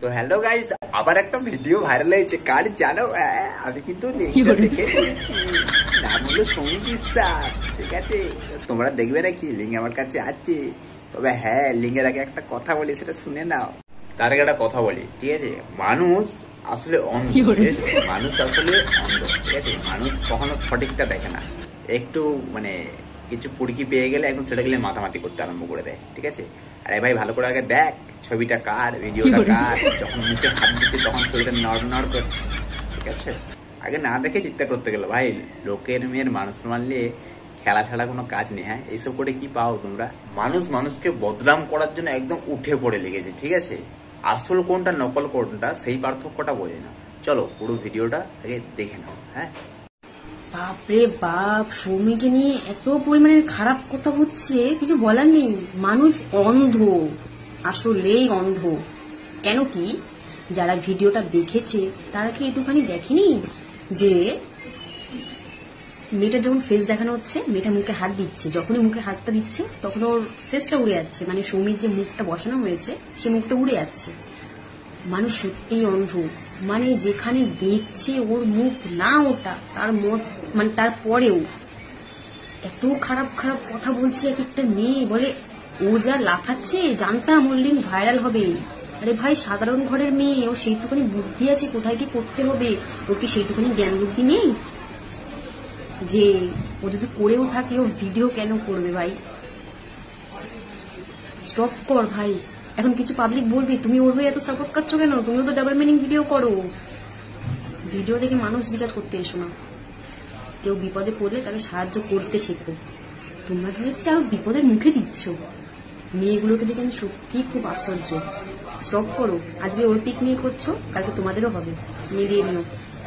তো hello guys, আবার একটা ভিডিও ভাইরাল হয়েছে। কার জানো? আমি কিন্তু লিঙ্কটা দেখে নিয়েছি, নাম হলো সমী বিশ্বাস। ঠিক আছে, তোমরা দেখবে নাকি? লিঙ্ক আমার কাছে আছে। তবে হ্যাঁ, লিঙ্কের আগে একটা কথা বলি, সেটা শুনে নাও। তার আগে একটা কথা বলি, ঠিক আছে? মানুষ আসলে অন্ধ, ঠিক আছে? মানুষ আসলে অন্ধ, ঠিক আছে? মানুষ কখনো সঠিকটা দেখে না। একটু মানে কিছু পুড়কি পেয়ে গেলে একদম ছেড়ে গেলে মাথামাতি করতে আরম্ভ করে দেয়, ঠিক আছে? আরে ভাই, ভালো করে আগে দেখ ছবিটা কার, ভিডিওটা কার। যখন মুখে হাত দিচ্ছে তখন ছবিটা নড় নড় করছে, ঠিক আছে? আগে না দেখে চিন্তা করতে গেল ভাই। লোকের মেয়ের মানুষ মানলে খেলা ছাড়া কোনো কাজ নেই। হ্যাঁ, এইসব করে কি পাও তোমরা? মানুষ মানুষকে বদনাম করার জন্য একদম উঠে পড়ে লেগেছে, ঠিক আছে? আসল কোনটা নকল কোনটা সেই পার্থক্যটা বোঝে না। চলো পুরো ভিডিওটা আগে দেখে নাও। হ্যাঁ, বাপরে বাপ, সৌমিকে নিয়ে এত পরিমাণের খারাপ কথা হচ্ছে, কিছু বলার নেই। মানুষ অন্ধ, আসলেই অন্ধ। কেন কি যারা ভিডিওটা দেখেছে তারা কি একটুখানি দেখেনি যে মেয়েটা যখন ফেস দেখানো হচ্ছে, মেয়েটা মুখে হাত দিচ্ছে, যখনই মুখে হাতটা দিচ্ছে তখন ওর ফেসটা উড়ে যাচ্ছে, মানে সৌমির যে মুখটা বসানো হয়েছে সে মুখটা উড়ে যাচ্ছে। মানুষ সত্যিই অন্ধ, মানে যেখানে দেখছে ওর মুখ না ওটা, তার মত মানে তারপরেও এত খারাপ খারাপ কথা বলছে। এক একটা মেয়ে বলে ও যা লাফাচ্ছে জানতাম ওর লিঙ্ক ভাইরাল হবে। আরে ভাই, সাধারণ ঘরের মেয়ে, ও সেইটুখানি বুদ্ধি আছে কোথায় কি করতে হবে? ওর কি সেইটুখানি জ্ঞান বুদ্ধি নেই যে ও যদি করেও থাকে ও ভিডিও কেন করবে? ভাই স্টপ কর ভাই। এখন কিছু পাবলিক বলবি তুমি ওর হয়ে এত সাপোর্ট করছো কেন? তুমিও তো ডাবল মিনিং ভিডিও করো। ভিডিও দেখে মানুষ বিচার করতে এসো না। কেউ বিপদে পড়লে তাকে সাহায্য করতে শেখো। তোমরা তো হচ্ছে আরো বিপদের মুখে দিচ্ছ। মেয়েগুলোকে দেখে আমি সত্যি খুব আশ্চর্য। স্টপ করো। আজকে ওর পিক নিয়ে করছো, কালকে তোমাদেরও হবে, মিলিয়ে নিও।